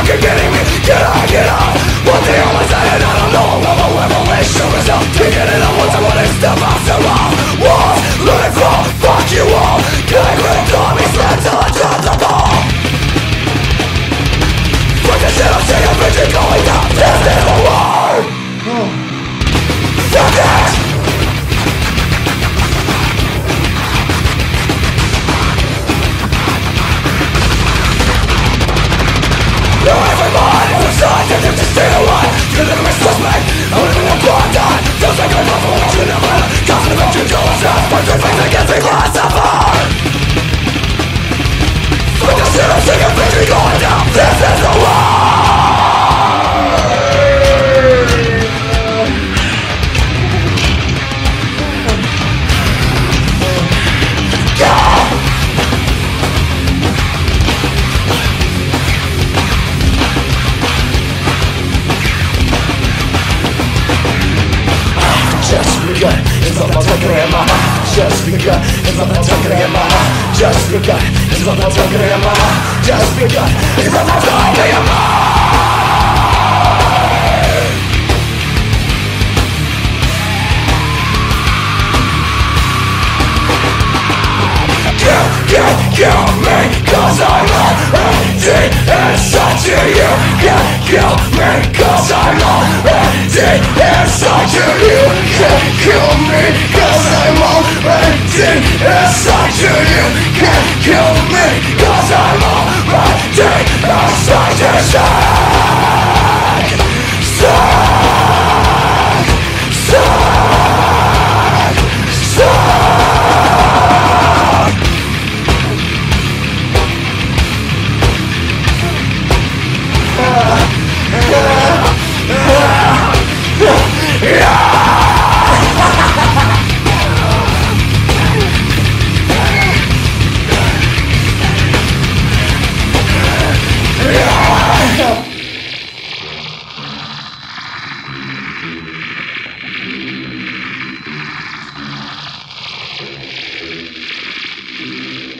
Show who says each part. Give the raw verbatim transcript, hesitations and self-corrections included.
Speaker 1: fucking kidding me? Can I get out? What the hell is that? I don't know. I'm a revelation myself. Taking it on once I want to step out the wall. Walls, let it fall. Fuck you all. Can I quit? Call me slam till I drop the ball. Fuck the shit, I'm sick of bitching going down. This is the war. Fuck it. Everybody on the side, they're just stay alive. You live in my suspect, I'm living in quarantine. Feels like I'm awful, I'm in a minute. Constant about you, jealous, that's my two things against me, classified. Fuck the shit, I'm sick of bitching going down. This is the war. It's not talking in my heart. Just begun. It's not talking in my heart. Just begun. It's not talking in my heart. Just begun. It's not talking in my heart. Kill, kill, kill me, 'cause I'm already inside to you. Can't kill me, 'cause I'm already inside to you. Can't kill me, 'cause I'm already inside to you. Can't kill me, 'cause I'm already inside to suck. Suck. Suck. Suck.
Speaker 2: Yeah.